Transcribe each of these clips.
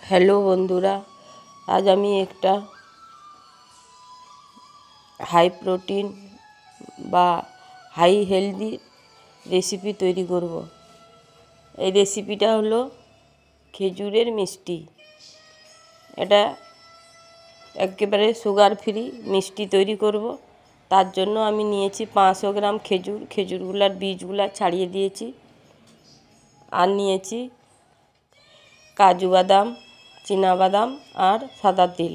Hello বন্ধুরা, আজ আমি একটা হাই প্রোটিন বা হাই হেলদি রেসিপি তৈরি করব। এই রেসিপিটা হলো খেজুরের মিষ্টি। এটা একেবারে সুগার ফ্রি মিষ্টি তৈরি করব। তার জন্য আমি নিয়েছি 500 গ্রাম খেজুর। খেজুরগুলার বীজগুলা ছাড়িয়ে দিয়েছি। আর নিয়েছি কাজু বাদাম, চীনাবাদাম আর সাদা তিল।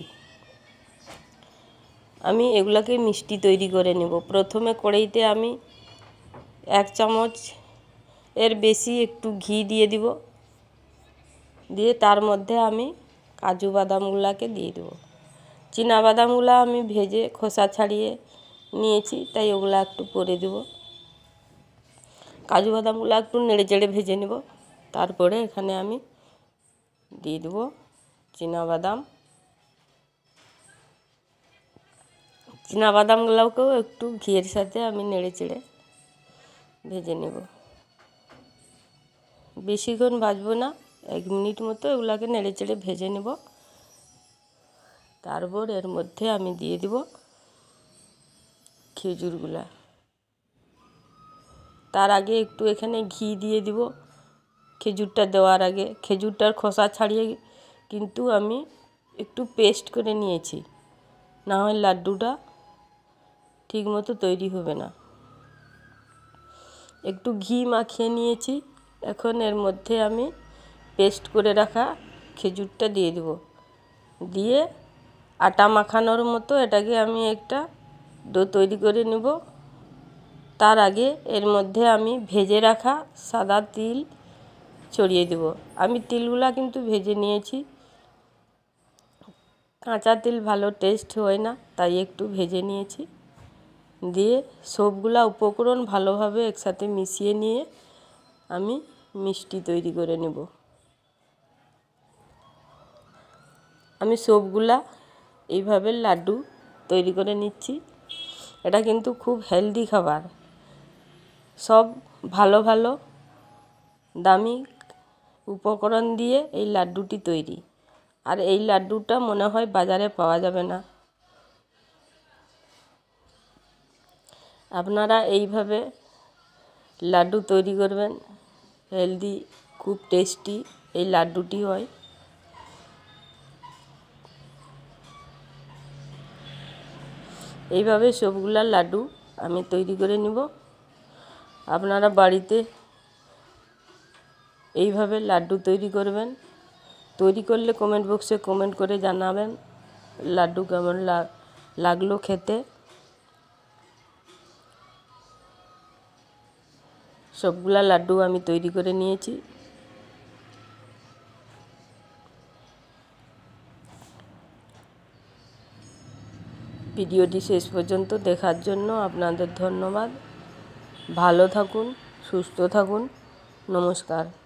আমি এগুলাকে মিষ্টি তৈরি করে নেব। প্রথমে কড়াইতে আমি 1 চামচ এর বেশি একটু ঘি দিয়ে দিব। দিয়ে তার মধ্যে আমি কাজু বাদামগুলাকে দিয়ে দেব। চীনাবাদামগুলো আমি ভেজে খোসা ছাড়িয়ে নিয়েছি, তাই ওগুলা একটু পরে দেব। কাজু বাদামগুলো একটু নেড়ে চেড়ে ভেজে নেব। তারপরে এখানে আমি দিয়ে দেব চীনাবাদামগুলোকেও একটু ঘিয়ের সাথে আমি নেড়ে চেড়ে ভেজে নেব। বেশিক্ষণ ভাজবো না, 1 মিনিট মতো এগুলাকে নেড়ে চেড়ে ভেজে নেব। তারপর এর মধ্যে আমি দিয়ে দেব খেজুরগুলা। তার আগে একটু এখানে ঘি দিয়ে দিব। খেজুরটা দেওয়ার আগে খেজুরটার খোসা ছাড়িয়ে কিন্তু আমি একটু পেস্ট করে নিয়েছি, না হয় লাড্ডুটা ঠিকমতো তৈরি হবে না। একটু ঘি মাখিয়ে নিয়েছি। এখন এর মধ্যে আমি পেস্ট করে রাখা খেজুরটা দিয়ে দেব। দিয়ে আটা মাখানোর মতো এটাকে আমি একটা ডো তৈরি করে নেব। তার আগে এর মধ্যে আমি ভেজে রাখা সাদা তিল ছড়িয়ে দেব। আমি তিলগুলা কিন্তু ভেজে নিয়েছি। কাঁচা তিল ভালো টেস্ট হয় না, তাই একটু ভেজে নিয়েছি। দিয়ে সবগুলা উপকরণ ভালোভাবে একসাথে মিশিয়ে নিয়ে আমি মিষ্টি তৈরি করে নেব। আমি সবগুলা এইভাবে লাড্ডু তৈরি করে নিচ্ছি। এটা কিন্তু খুব হেলদি খাবার। সব ভালো ভালো দামি উপকরণ দিয়ে এই লাড্ডুটি তৈরি। আর এই লাড্ডুটা মনে হয় বাজারে পাওয়া যাবে না। আপনারা এইভাবে লাড্ডু তৈরি করবেন। হেলদি, খুব টেস্টি এই লাড্ডুটি হয়। এইভাবে সবগুলা লাড্ডু আমি তৈরি করে নিব। আপনারা বাড়িতে এইভাবে লাড্ডু তৈরি করবেন। তৈরি করলে কমেন্ট বক্সে কমেন্ট করে জানাবেন লাড্ডু কেমন লাগলো খেতে। সবগুলা লাড্ডু আমি তৈরি করে নিয়েছি। ভিডিওটি শেষ পর্যন্ত দেখার জন্য আপনাদের ধন্যবাদ। ভালো থাকুন, সুস্থ থাকুন। নমস্কার।